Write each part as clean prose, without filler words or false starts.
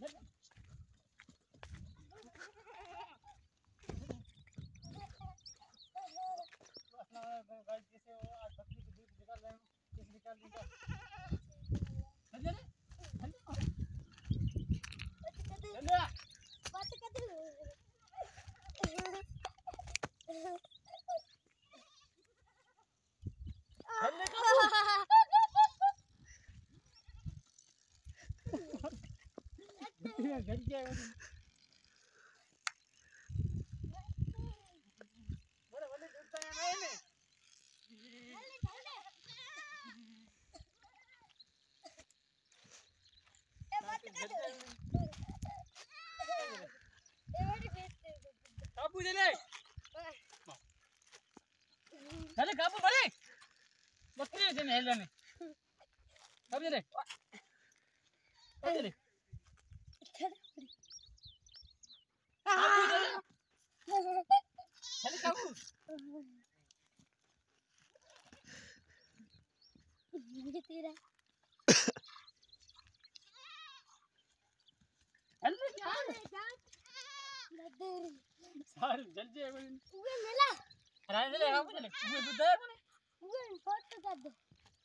जैसे वो आज बकरी के दूध निकाल रहे हो, कैसे निकाल दूंगा। काबू चले चले काबू बड़े बकरी से नहीं लेने काबू चले चले चले काबू ये तेरा अल्लाह क्या सारे जल जाए वो मेला राय चले काबू चले वो दूध है कोने वो फोटो कर दो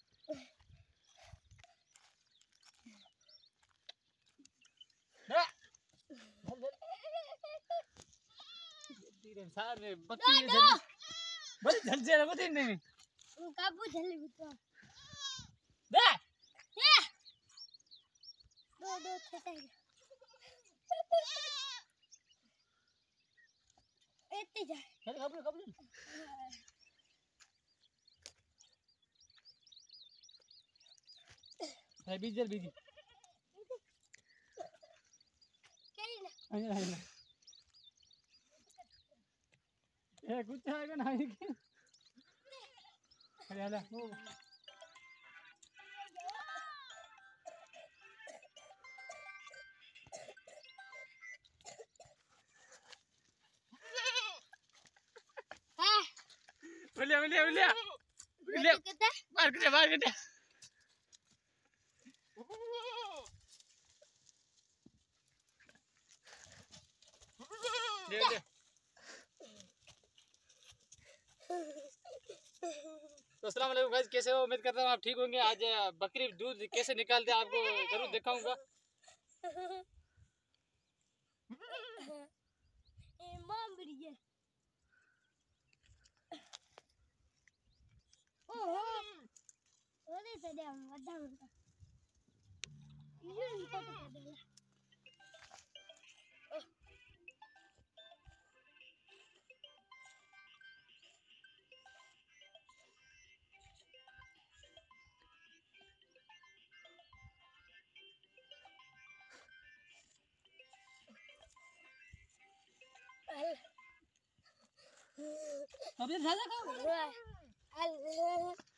धीरे सारे बकरी बस जल जाए वो दिन नहीं काबू चले तो दे ये दो छोटा इतने जा चल काबू है बीजल बीजी आया ये कुछ आएगा ना ये अरे आला वो बोलिया बाहर कर दे तो अस्सलाम वालेकुम गाइस, कैसे हो? उम्मीद करता हूँ आप ठीक होंगे। आज बकरी दूध कैसे निकालते हैं आपको जरूर दिखाऊंगा। अभी